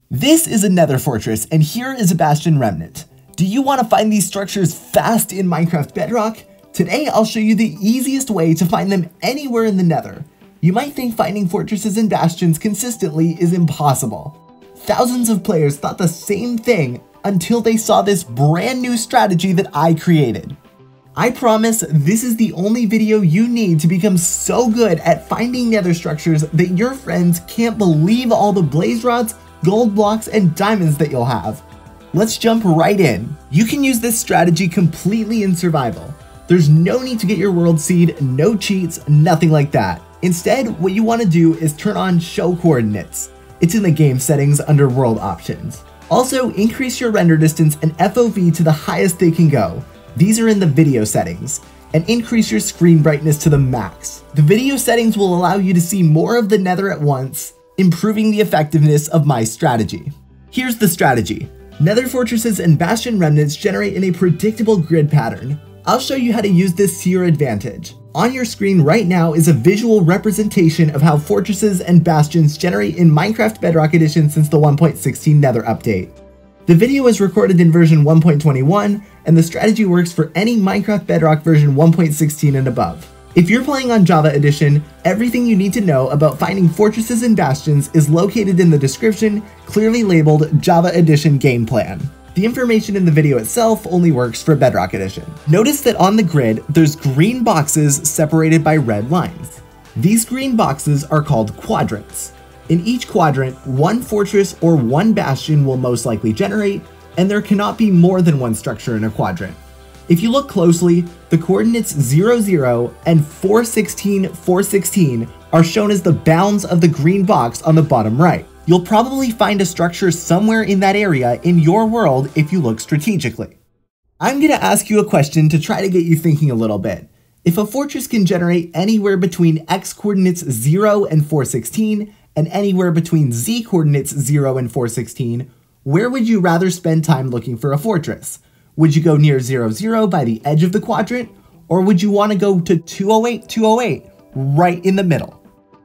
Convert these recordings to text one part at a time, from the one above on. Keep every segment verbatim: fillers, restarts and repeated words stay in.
This is a Nether Fortress, and here is a Bastion Remnant. Do you want to find these structures fast in Minecraft Bedrock? Today I'll show you the easiest way to find them anywhere in the Nether. You might think finding fortresses and bastions consistently is impossible. Thousands of players thought the same thing until they saw this brand new strategy that I created. I promise this is the only video you need to become so good at finding nether structures that your friends can't believe all the blaze rods, gold blocks, and diamonds that you'll have. Let's jump right in. You can use this strategy completely in survival. There's no need to get your world seed, no cheats, nothing like that. Instead, what you want to do is turn on show coordinates. It's in the game settings under world options. Also, increase your render distance and F O V to the highest they can go. These are in the video settings, and increase your screen brightness to the max. The video settings will allow you to see more of the nether at once, improving the effectiveness of my strategy. Here's the strategy. Nether fortresses and bastion remnants generate in a predictable grid pattern. I'll show you how to use this to your advantage. On your screen right now is a visual representation of how fortresses and bastions generate in Minecraft Bedrock Edition since the one point sixteen Nether update. The video was recorded in version one point twenty-one, and the strategy works for any Minecraft Bedrock version one point sixteen and above. If you're playing on Java Edition, everything you need to know about finding fortresses and bastions is located in the description, clearly labeled Java Edition Game Plan. The information in the video itself only works for Bedrock Edition. Notice that on the grid, there's green boxes separated by red lines. These green boxes are called quadrants. In each quadrant, one fortress or one bastion will most likely generate, and there cannot be more than one structure in a quadrant. If you look closely, the coordinates zero zero and four sixteen four sixteen are shown as the bounds of the green box on the bottom right. You'll probably find a structure somewhere in that area in your world if you look strategically. I'm going to ask you a question to try to get you thinking a little bit. If a fortress can generate anywhere between x coordinates zero and four sixteen, and anywhere between z coordinates zero and four sixteen, where would you rather spend time looking for a fortress? Would you go near zero zero by the edge of the quadrant, or would you want to go to two oh eight two oh eight, right in the middle?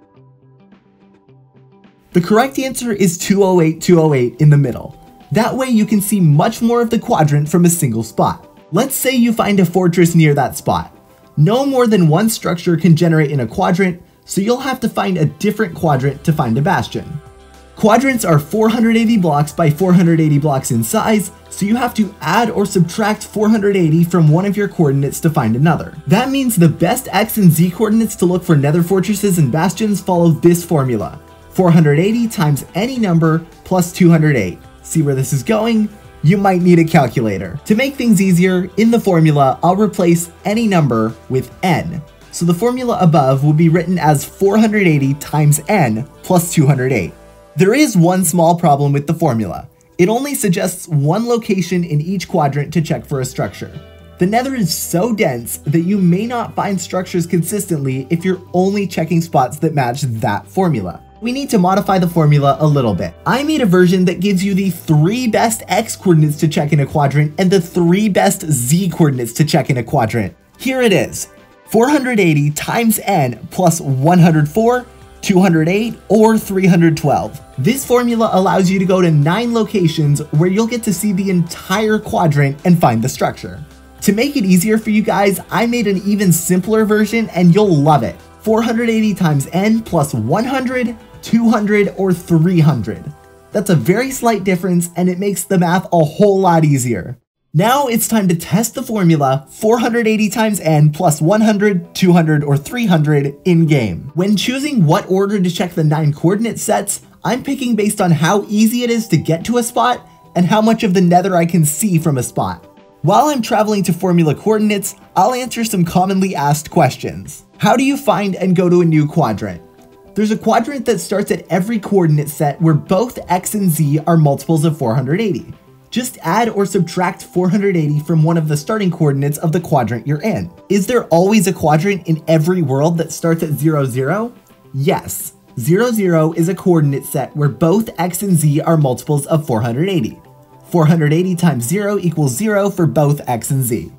The correct answer is two oh eight two oh eight in the middle. That way you can see much more of the quadrant from a single spot. Let's say you find a fortress near that spot. No more than one structure can generate in a quadrant, so you'll have to find a different quadrant to find a bastion. Quadrants are four hundred eighty blocks by four hundred eighty blocks in size, so you have to add or subtract four hundred eighty from one of your coordinates to find another. That means the best x and z coordinates to look for nether fortresses and bastions follow this formula. four hundred eighty times any number plus two hundred eight. See where this is going? You might need a calculator. To make things easier, in the formula, I'll replace any number with n. So the formula above will be written as four hundred eighty times n plus two hundred eight. There is one small problem with the formula. It only suggests one location in each quadrant to check for a structure. The nether is so dense that you may not find structures consistently if you're only checking spots that match that formula. We need to modify the formula a little bit. I made a version that gives you the three best x coordinates to check in a quadrant and the three best z coordinates to check in a quadrant. Here it is. four hundred eighty times n plus one hundred four, two hundred eight, or three hundred twelve. This formula allows you to go to nine locations where you'll get to see the entire quadrant and find the structure. To make it easier for you guys, I made an even simpler version and you'll love it. four hundred eighty times n plus one hundred, two hundred, or three hundred. That's a very slight difference and it makes the math a whole lot easier. Now it's time to test the formula four hundred eighty times n plus one hundred, two hundred, or three hundred in-game. When choosing what order to check the nine coordinate sets, I'm picking based on how easy it is to get to a spot and how much of the nether I can see from a spot. While I'm traveling to formula coordinates, I'll answer some commonly asked questions. How do you find and go to a new quadrant? There's a quadrant that starts at every coordinate set where both x and z are multiples of four hundred eighty. Just add or subtract four hundred eighty from one of the starting coordinates of the quadrant you're in. Is there always a quadrant in every world that starts at zero zero? Yes. zero zero is a coordinate set where both x and z are multiples of four hundred eighty. four hundred eighty times zero equals zero for both x and z.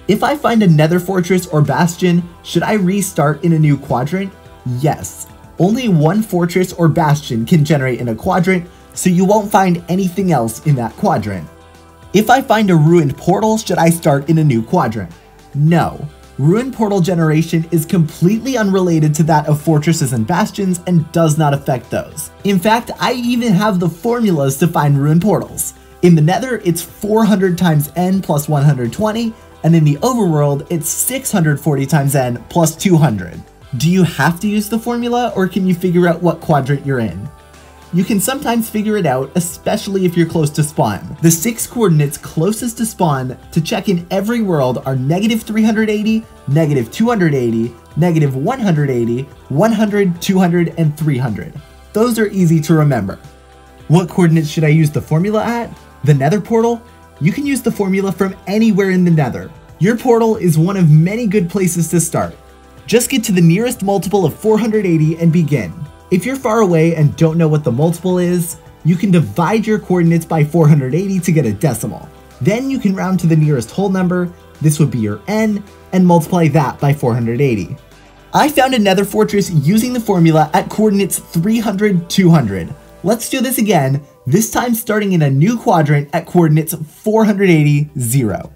If I find a Nether Fortress or Bastion, should I restart in a new quadrant? Yes. Only one fortress or bastion can generate in a quadrant, so you won't find anything else in that quadrant. If I find a ruined portal, should I start in a new quadrant? No. Ruined portal generation is completely unrelated to that of fortresses and bastions and does not affect those. In fact, I even have the formulas to find ruined portals. In the Nether, it's four hundred times n plus one hundred twenty, and in the overworld, it's six hundred forty times n plus two hundred. Do you have to use the formula, or can you figure out what quadrant you're in? You can sometimes figure it out, especially if you're close to spawn. The six coordinates closest to spawn to check in every world are negative three hundred eighty, negative two hundred eighty, negative one hundred eighty, one hundred, two hundred, and three hundred. Those are easy to remember. What coordinates should I use the formula at? The Nether portal? You can use the formula from anywhere in the Nether. Your portal is one of many good places to start. Just get to the nearest multiple of four hundred eighty and begin. If you're far away and don't know what the multiple is, you can divide your coordinates by four hundred eighty to get a decimal. Then you can round to the nearest whole number, this would be your n, and multiply that by four hundred eighty. I found a Nether Fortress using the formula at coordinates three hundred, two hundred. Let's do this again, this time starting in a new quadrant at coordinates four hundred eighty, zero.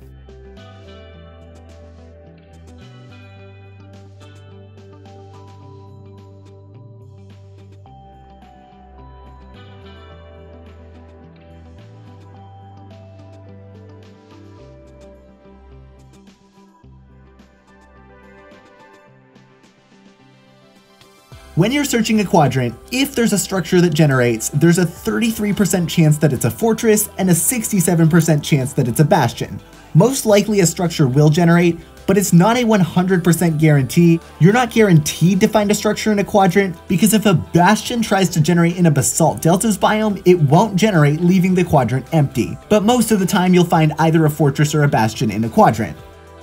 When you're searching a quadrant, if there's a structure that generates, there's a thirty-three percent chance that it's a fortress and a sixty-seven percent chance that it's a bastion. Most likely a structure will generate, but it's not a one hundred percent guarantee. You're not guaranteed to find a structure in a quadrant, because if a bastion tries to generate in a basalt deltas biome, it won't generate, leaving the quadrant empty. But most of the time you'll find either a fortress or a bastion in a quadrant.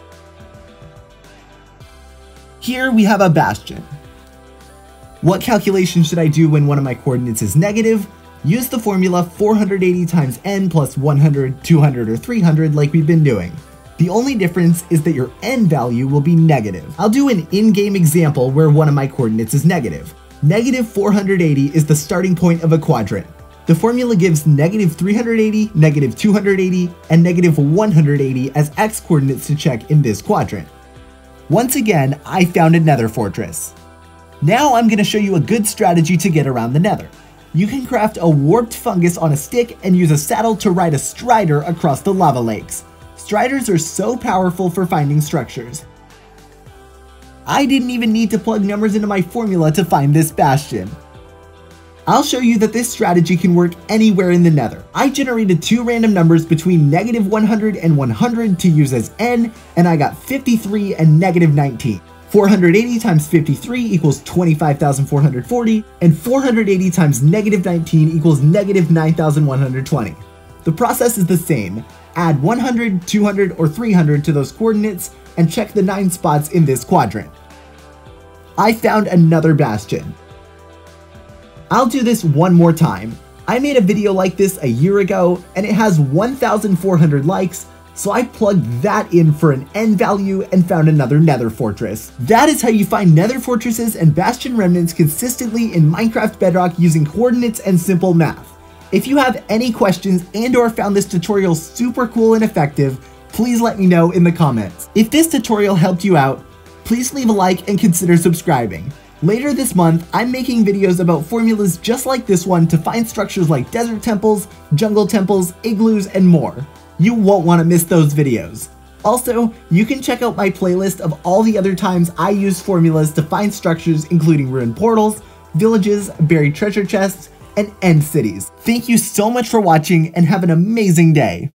Here we have a bastion. What calculation should I do when one of my coordinates is negative? Use the formula four hundred eighty times n plus one hundred, two hundred, or three hundred like we've been doing. The only difference is that your n value will be negative. I'll do an in-game example where one of my coordinates is negative. Negative four hundred eighty is the starting point of a quadrant. The formula gives negative three hundred eighty, negative two hundred eighty, and negative one hundred eighty as x coordinates to check in this quadrant. Once again, I found a Nether Fortress. Now I'm going to show you a good strategy to get around the Nether. You can craft a warped fungus on a stick and use a saddle to ride a strider across the lava lakes. Striders are so powerful for finding structures. I didn't even need to plug numbers into my formula to find this bastion. I'll show you that this strategy can work anywhere in the Nether. I generated two random numbers between negative one hundred and one hundred to use as n, and I got fifty-three and negative nineteen. four hundred eighty times fifty-three equals twenty-five thousand four hundred forty, and four hundred eighty times negative nineteen equals negative nine thousand one hundred twenty. The process is the same. Add one hundred, two hundred, or three hundred to those coordinates, and check the nine spots in this quadrant. I found another bastion. I'll do this one more time. I made a video like this a year ago, and it has one thousand four hundred likes, so I plugged that in for an n value and found another Nether Fortress. That is how you find Nether Fortresses and Bastion Remnants consistently in Minecraft Bedrock using coordinates and simple math. If you have any questions and or found this tutorial super cool and effective, please let me know in the comments. If this tutorial helped you out, please leave a like and consider subscribing. Later this month, I'm making videos about formulas just like this one to find structures like desert temples, jungle temples, igloos, and more. You won't want to miss those videos. Also, you can check out my playlist of all the other times I use formulas to find structures, including ruined portals, villages, buried treasure chests, and end cities. Thank you so much for watching and have an amazing day.